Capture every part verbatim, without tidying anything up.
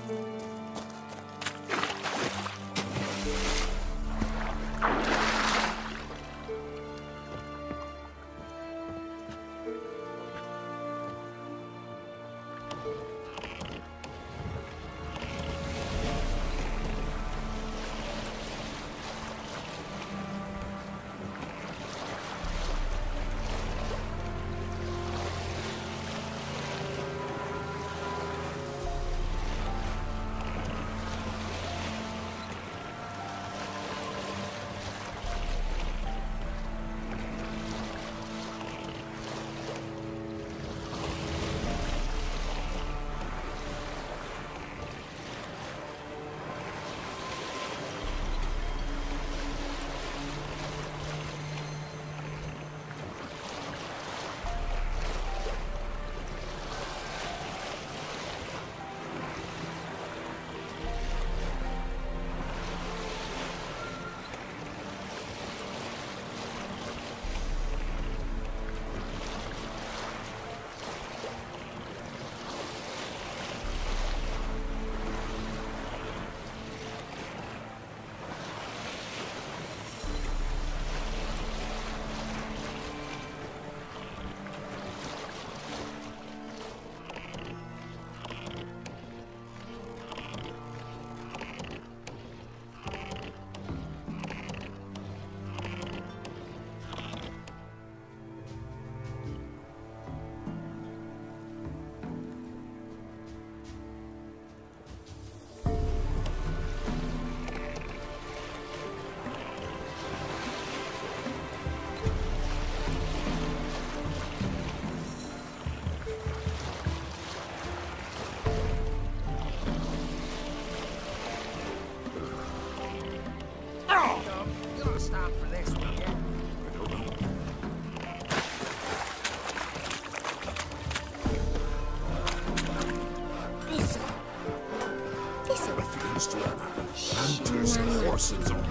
Hunters and horses on.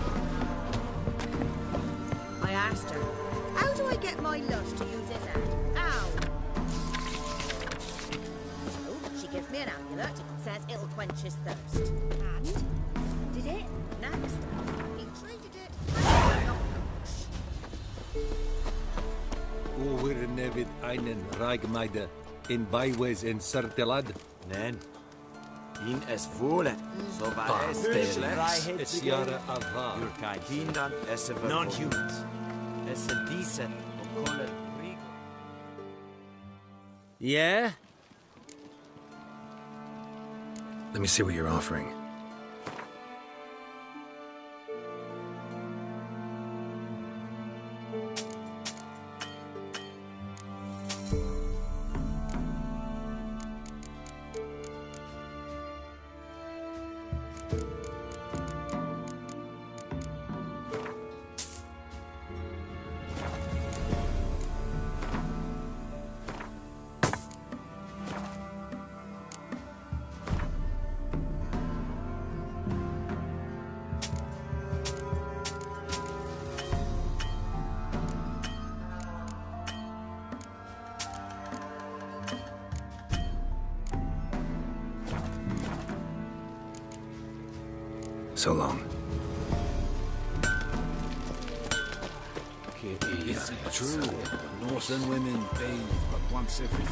I asked her, how do I get my lush to use his hand? Ow! So, she gives me an amulet, says it'll quench his thirst. And? Did it? Next, he traded it. Over nevid einen Ragmeide in Bywes in Sertelad. Nein. In es wohlen, so war es schlecht. Es Jahre Ava. Nur kein Kindern, es sind non-humans. Es sind diese, und Kohle Rigo. Yeah? Let me see what you're offering. So long. It's true. Northern women bathe but once every...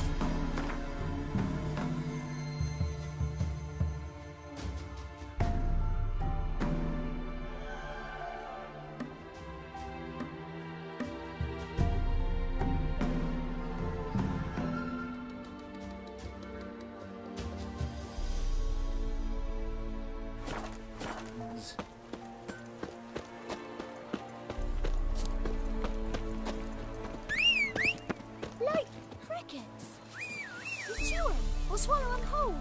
Swallow them whole.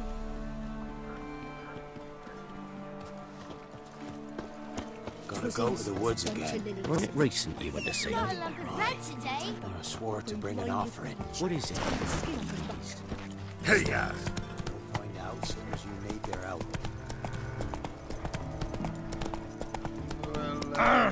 Gotta go to the woods again. Wasn't it recent you went to see? Not a lump of bread today. I swore to bring an offering. What is it? Hey, guys. We'll find out as soon as you made their out. Well, uh...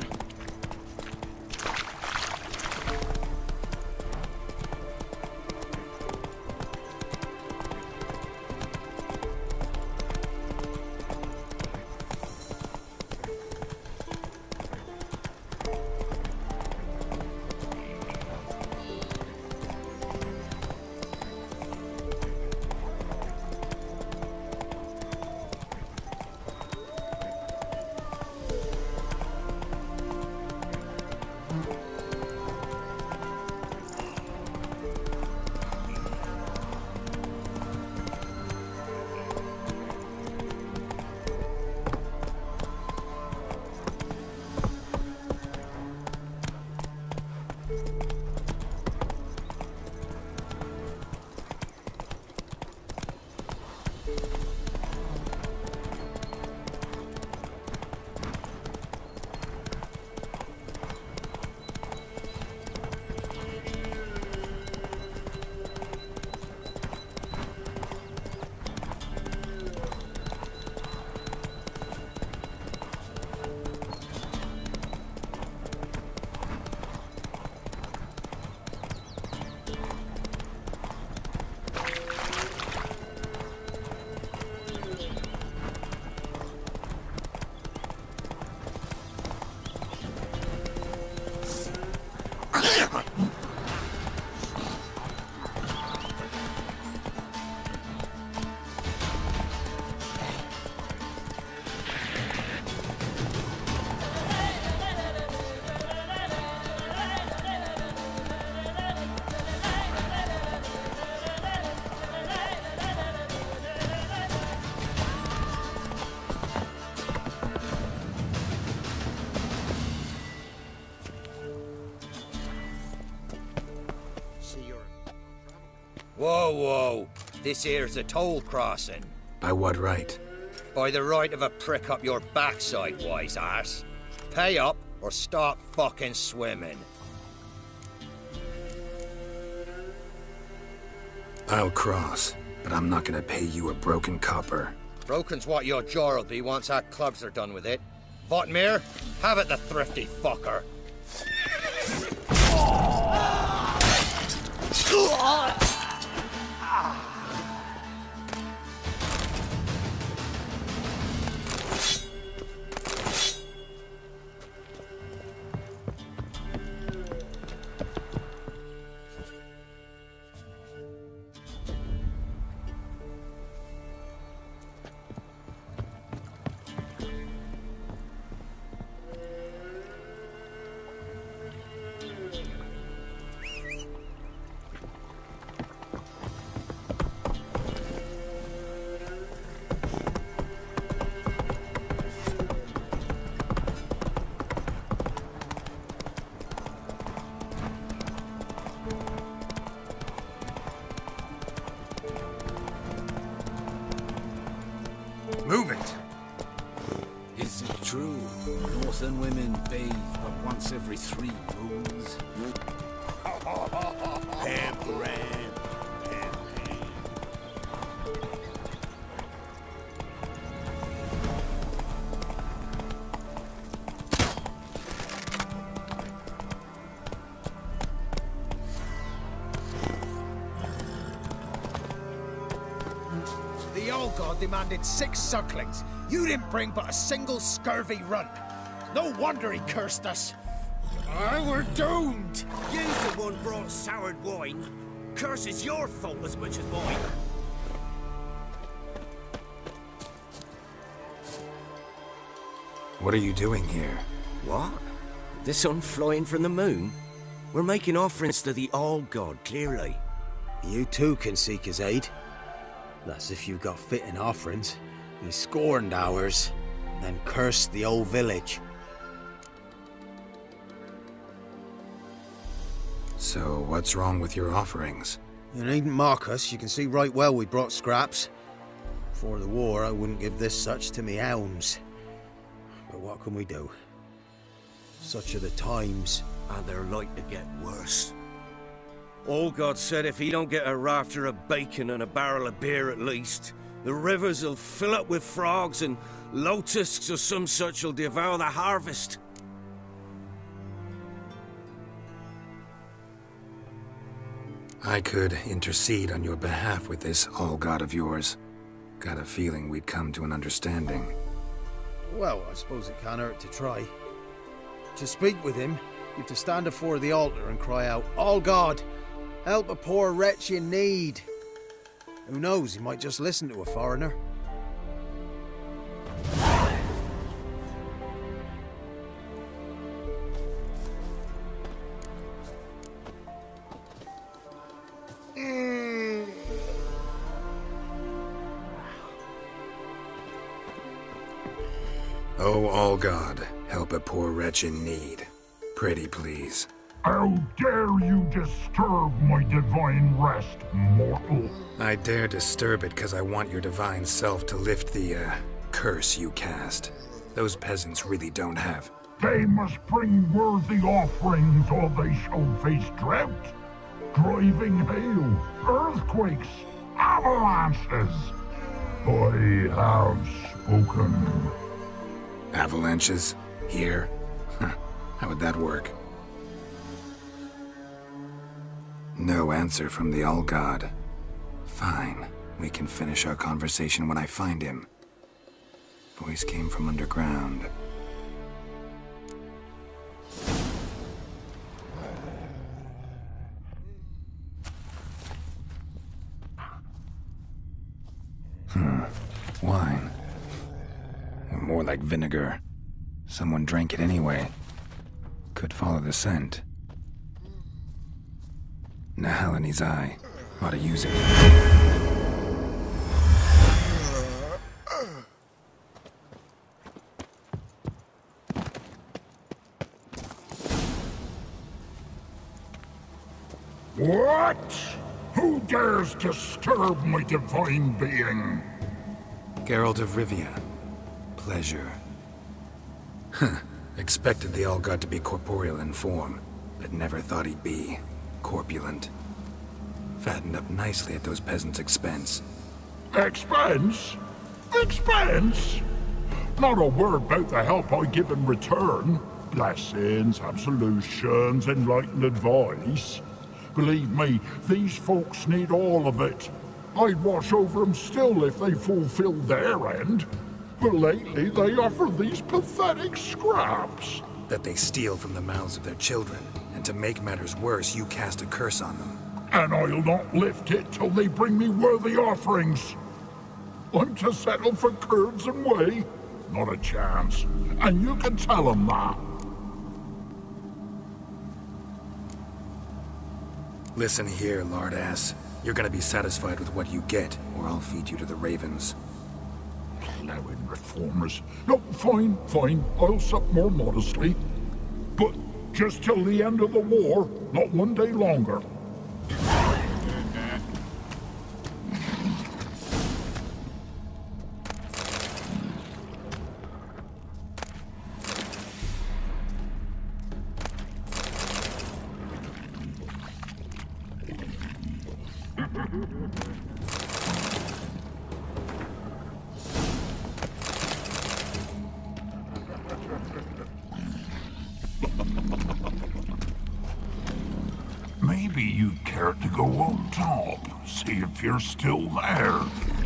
Whoa, whoa. This here's a toll crossing. By what right? By the right of a prick up your backside, wise ass. Pay up or stop fucking swimming. I'll cross, but I'm not gonna pay you a broken copper. Broken's what your jaw'll be once our clubs are done with it. Votmir, have it, the thrifty fucker. Move it! Is it true? Northern women bathe but once every three moons? Pampering. Pampering. The old god demanded six sucklings. You didn't bring but a single scurvy runt. No wonder he cursed us. I were doomed. You the one brought soured wine. Curse is your fault as much as mine. What are you doing here? What? The sun flying from the moon? We're making offerings to the All-God, clearly. You too can seek his aid. That's if you got fitting offerings. He scorned ours, then cursed the old village. So, what's wrong with your offerings? You needn't mock us. You can see right well we brought scraps. Before the war, I wouldn't give this such to me hounds. But what can we do? Such are the times. And they're like to get worse. All-God said if he don't get a rafter of bacon and a barrel of beer at least, the rivers will fill up with frogs and lotuses or some such will devour the harvest. I could intercede on your behalf with this all-god of yours. Got a feeling we'd come to an understanding. Well, I suppose it can't hurt to try. To speak with him, you have to stand before the altar and cry out, "All God, help a poor wretch in need." Who knows, he might just listen to a foreigner. Oh, all God, help a poor wretch in need. Pretty please. How dare you disturb my divine rest, mortal? I dare disturb it because I want your divine self to lift the, uh, curse you cast. Those peasants really don't have. They must bring worthy offerings or they shall face drought, driving hail, earthquakes, avalanches. I have spoken. Avalanches? Here? Huh. How would that work? No answer from the All-God. Fine. We can finish our conversation when I find him. Voice came from underground. Hmm. Wine. More like vinegar. Someone drank it anyway. Could follow the scent. Nahalani's eye. Ought to use it. What? Who dare dares disturb my divine being? Geralt of Rivia. Pleasure. Huh. Expected the All-God to be corporeal in form, but never thought he'd be corpulent. Fattened up nicely at those peasants' expense. Expense? Expense? Not a word about the help I give in return. Blessings, absolutions, enlightened advice. Believe me, these folks need all of it. I'd watch over them still if they fulfilled their end. But lately they offer these pathetic scraps. That they steal from the mouths of their children, and to make matters worse, you cast a curse on them. And I'll not lift it till they bring me worthy offerings. I'm to settle for curds and whey? Not a chance. And you can tell them that. Listen here, lard-ass. You're gonna be satisfied with what you get, or I'll feed you to the ravens. Plowing reformers. No, fine, fine. I'll sup more modestly. But just till the end of the war, not one day longer. Maybe you'd care to go on top, see if you're still there.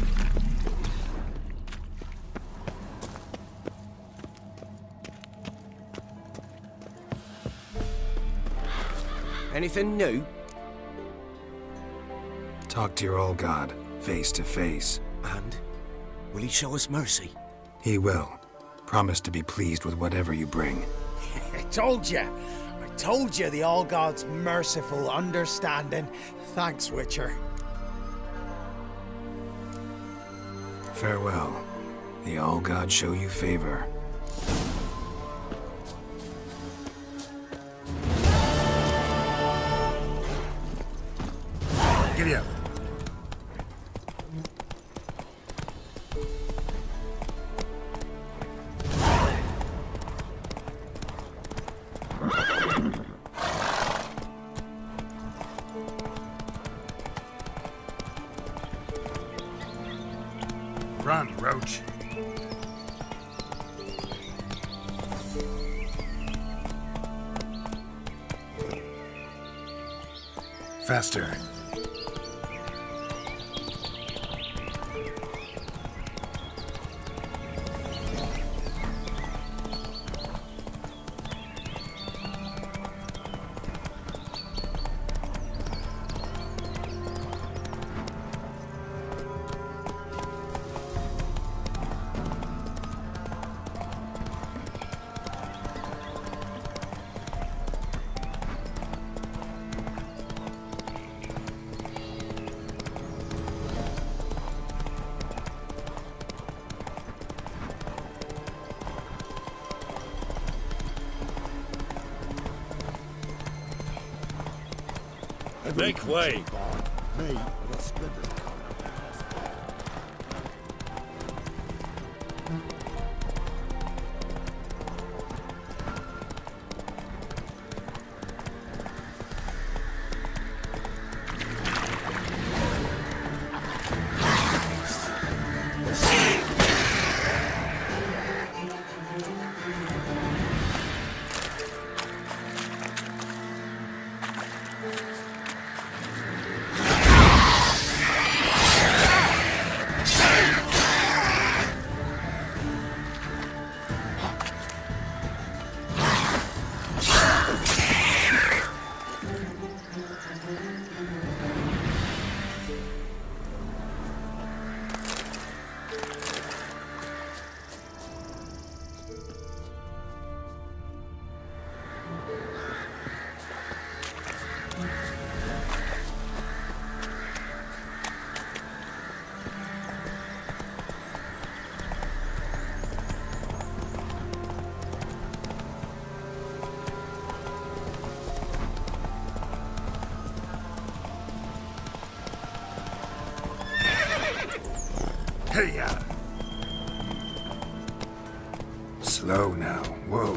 Anything new? Talk to your All-God, face to face. And? Will he show us mercy? He will. Promise to be pleased with whatever you bring. I told you! I told you the All-God's merciful, understanding. Thanks, Witcher. Farewell. The All-God show you favor. Giddy up. Run, Roach. Faster. Make way! Hey-ya! Slow now. Whoa.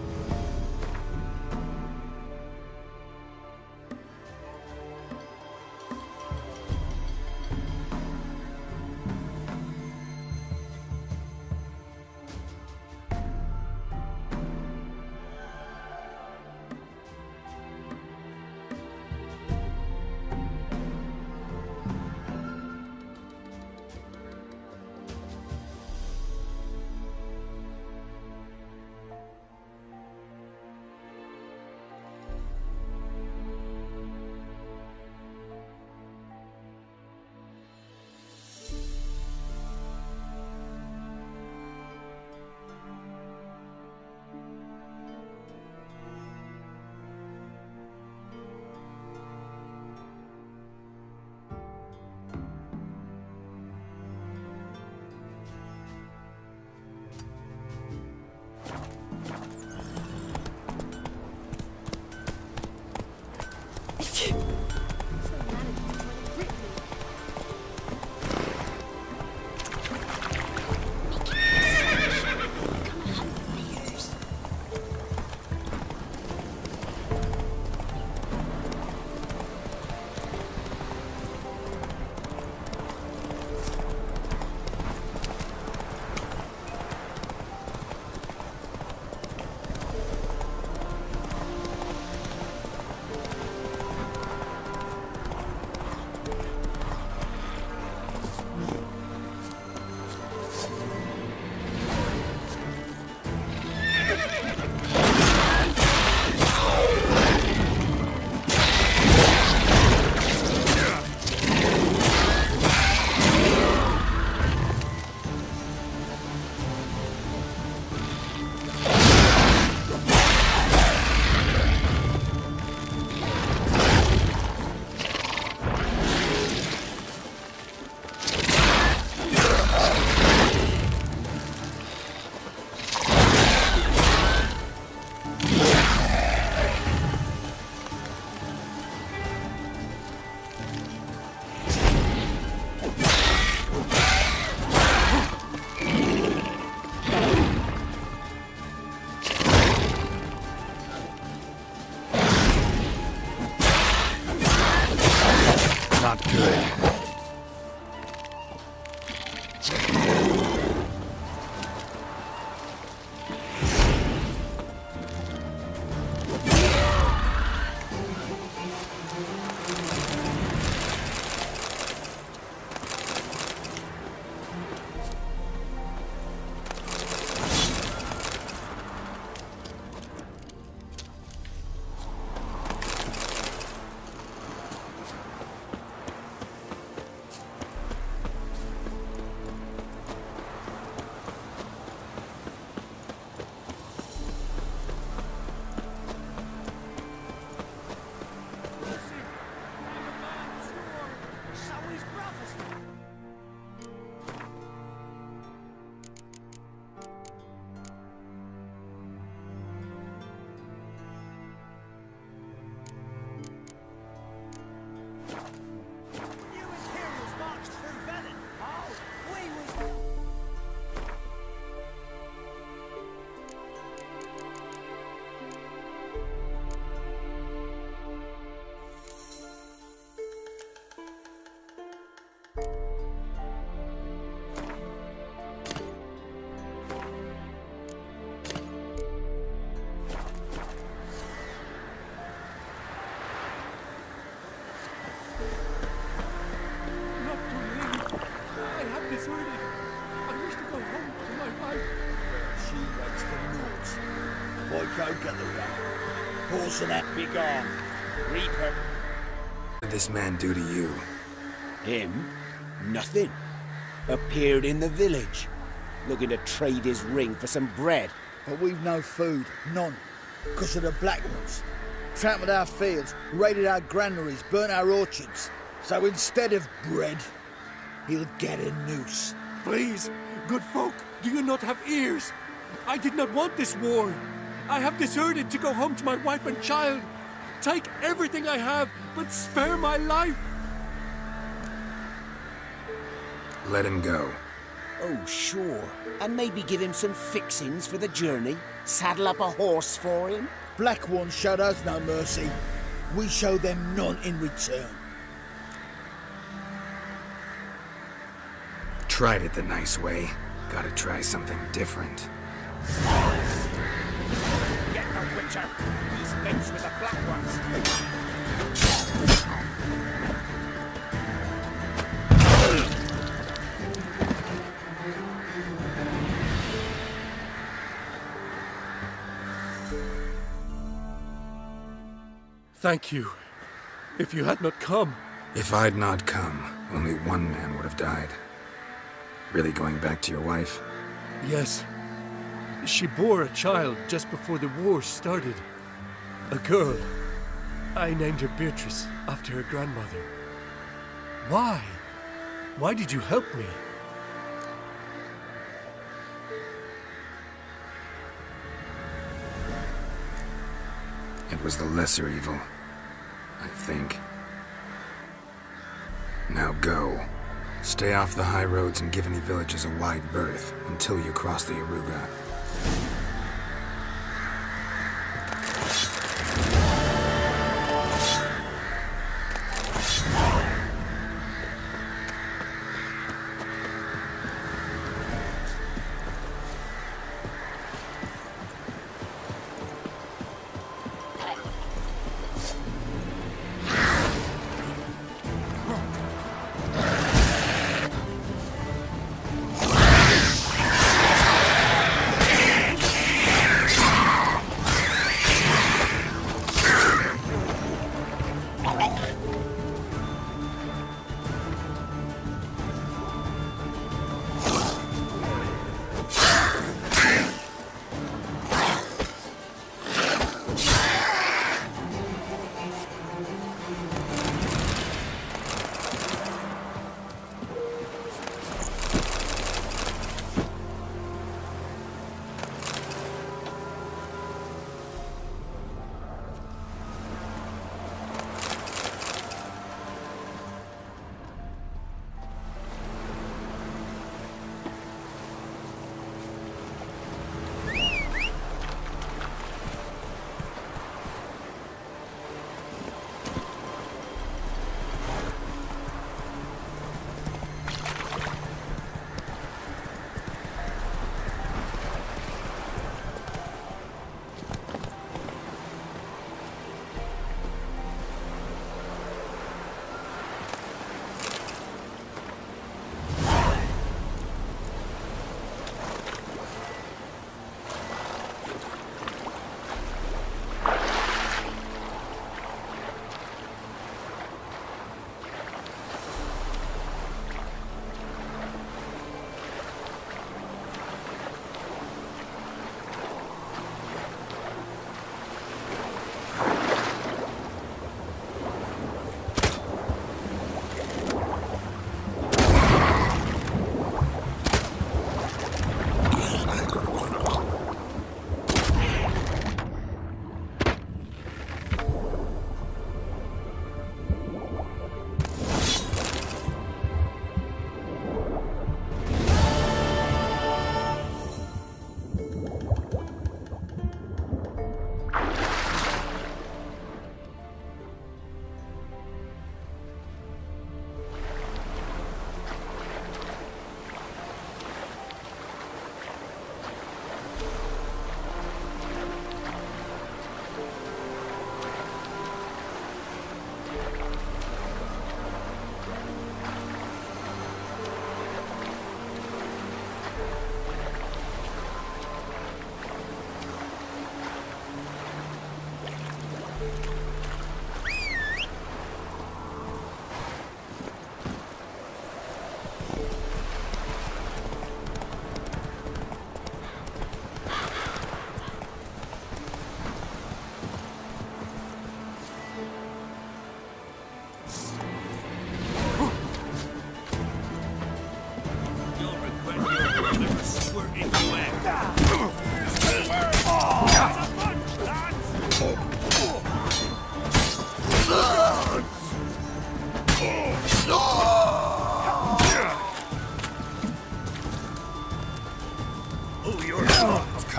Not good. Go get the rat. Horse and that be gone. Reaper. What did this man do to you? Him? Nothing. Appeared in the village, looking to trade his ring for some bread. But we've no food. None. Because of the Black Ones. Trampled our fields, raided our granaries, burnt our orchards. So instead of bread, he'll get a noose. Please, good folk, do you not have ears? I did not want this war. I have deserted to go home to my wife and child. Take everything I have, but spare my life. Let him go. Oh, sure. And maybe give him some fixings for the journey? Saddle up a horse for him? Black Ones showed us no mercy. We show them none in return. Tried it the nice way. Gotta try something different. Get the Witcher! He's mates with the Black Ones! Thank you. If you had not come... If I'd not come, only one man would have died. Really going back to your wife? Yes. She bore a child just before the war started. A girl. I named her Beatrice, after her grandmother. Why? Why did you help me? It was the lesser evil, I think. Now go. Stay off the high roads and give any villages a wide berth until you cross the Aruga.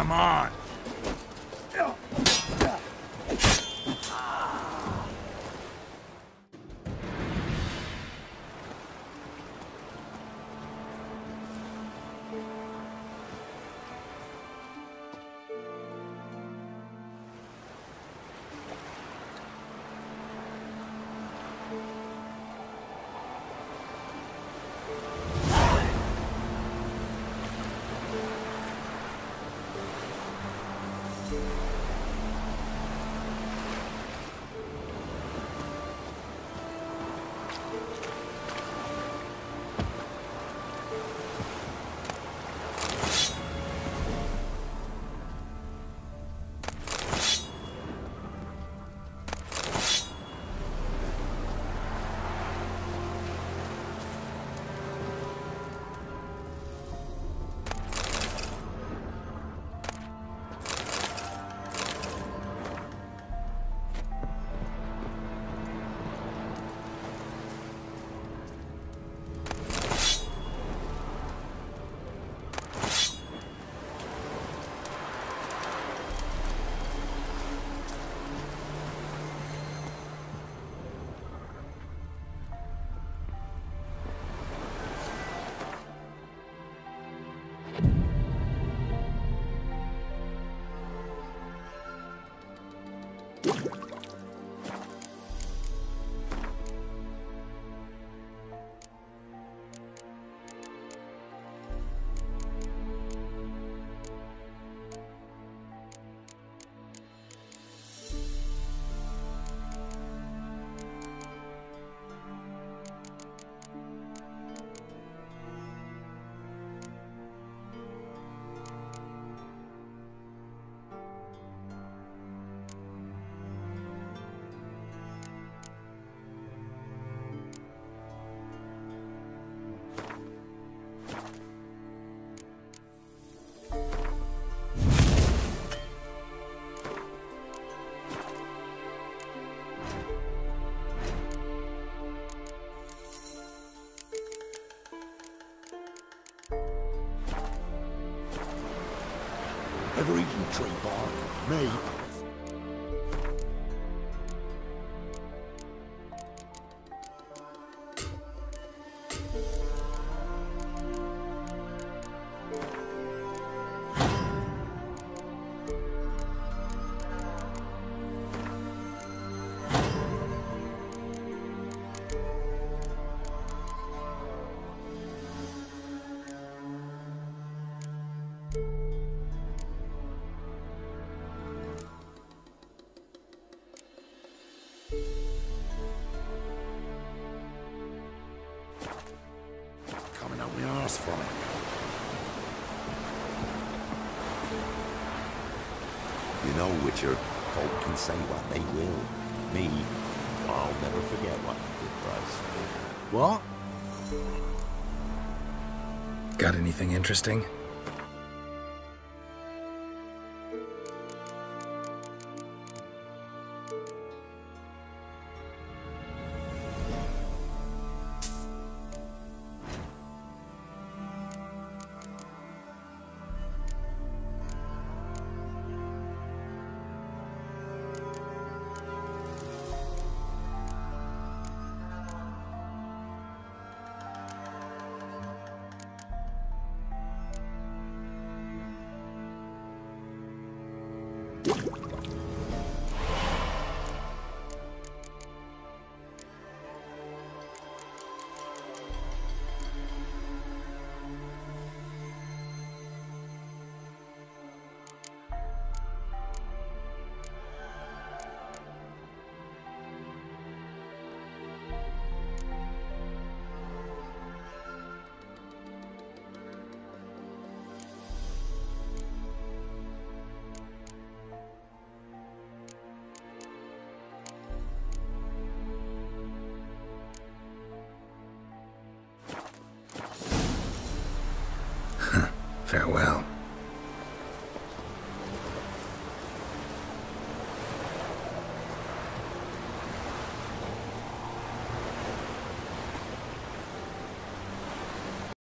Come on. Ever eaten tree bark? Me? Coming out my arse from it. You know, Witcher, folk can say what they will. Me, I'll never forget what you did, Bryce. What? Got anything interesting? Farewell.